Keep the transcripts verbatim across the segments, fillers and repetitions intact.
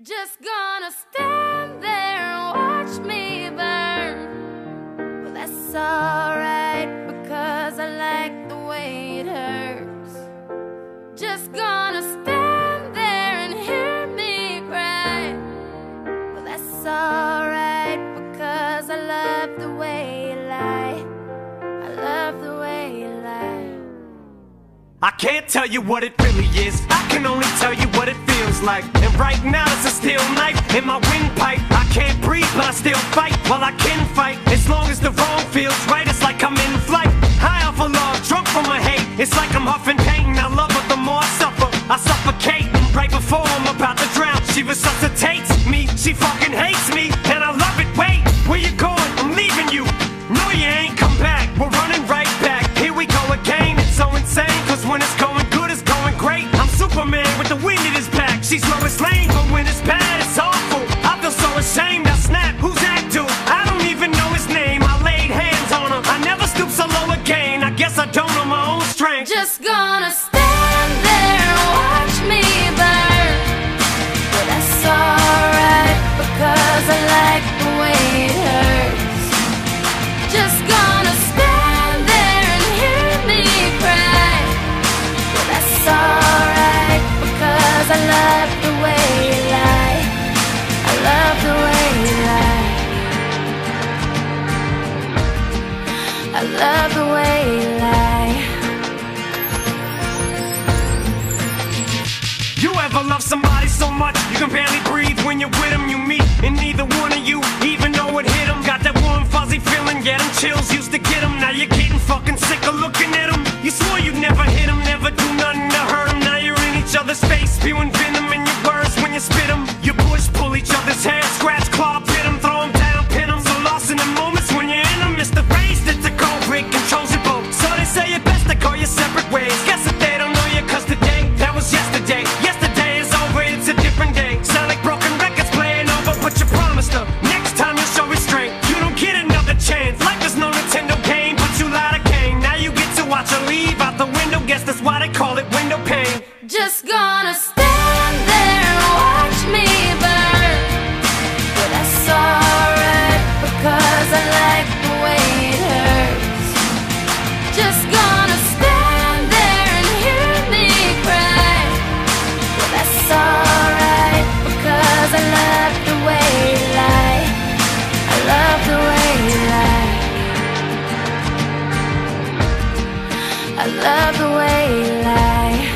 Just gonna stand there and watch me burn. Well, that's alright, because I like the way it hurts. Just gonna stand there and hear me cry. Well, that's alright, because I love the way you lie. I love the way you lie. I can't tell you what it really is, I can only tell you what it feels like. And right now it's a steel knife in my windpipe. I can't breathe but I still fight, while I can fight. As long as the wrong feels right, it's like I'm in flight. High off of love, drunk from my hate, it's like I'm huffing pain. I love her the more I suffer, I suffocate. Right before I'm about to drown, she resuscitates me. She fucking hates me, and I love it. Wait, where you going? I'm leaving you. No, you ain't come back, we're running right back. Here we go again, it's so insane, cause when it's going good, it's going great. I'm Superman with the wind in his back. She's Lois Lane, but when it's bad, it's awful. I feel so ashamed, I snap, who's that dude? I don't even know his name, I laid hands on him. I never stoop so low again, I guess I don't know my own strength. Just gonna stand there and watch me burn. But that's alright, because I like the way it hurts. Just gonna stand there and hear me cry. But that's alright, because I love the way you lie. I love the way you lie. I love the way you lie. You ever love somebody so much you can barely breathe when you're with them? You meet and neither one of you even know it hit them. Got that warm fuzzy feeling, yeah, them chills used to get them. Now you're getting fucking sick of looking at them. You swore you'd never hit them, never do nothing to hurt them. Now you're in each other's face, spewing venom in your words when you spit them. You push, pull each other's hair, scratch, claw, pit them, throw them down, pin them. So lost in the moments when you're in them, it's the race that's the cold break controls your boat. So they say it best to go your separate ways. Guess that they don't know you, cause today, that was yesterday. Yesterday is over, it's a different day. Sound like broken records playing over, but you promised her next time you'll show restraint. You don't get another chance, life is no Nintendo game, but you lied again. Now you get to watch her leave out the window, guess that's why they call it window pane. Just gonna stand there and watch me burn. But that's alright, because I like the way it hurts. Just gonna stand there and hear me cry. But that's alright, because I love the way you lie. I love the way you lie. I love the way you lie.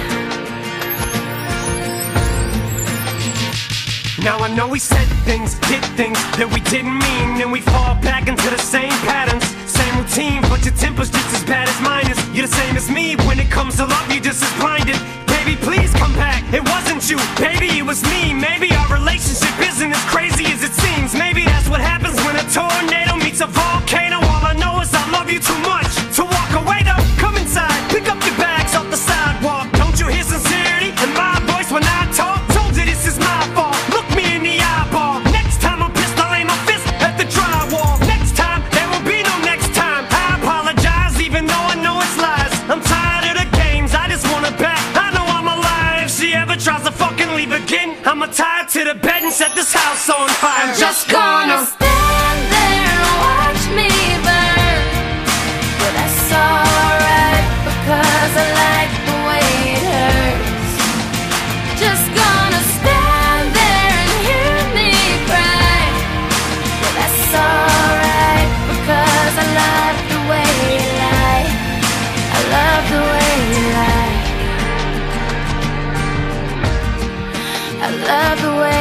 Now I know we said things, did things that we didn't mean, and we fall back into the same patterns, same routine, but your temper's just as bad as mine is. You're the same as me, when it comes to love you're just as blinded. Baby, please come back, it wasn't you, baby, it was me. Maybe our relationship isn't as crazy as it seems. Maybe that's what happens when a tornado meets a volcano. All I know is I love you too much to walk away though. Come inside, pick up your bags off the sidewalk. Don't you hear sincerity in my voice when I talk? Told you this is my fault, look me in the eyeball. Next time I'm pissed, I'll aim my fist at the drywall. Next time, there will be no next time. I apologize even though I know it's lies. I'm tired of the games, I just want her back. I know I'm alive, if she ever tries to fucking leave again, I'ma tie her to the bed and set this house on fire. I'm just gonna stand there and watch me burn. But that's alright, because I like the way it hurts. Just gonna stand there and hear me cry. But that's alright, because I love the way you lie. I love the way you lie. I love the way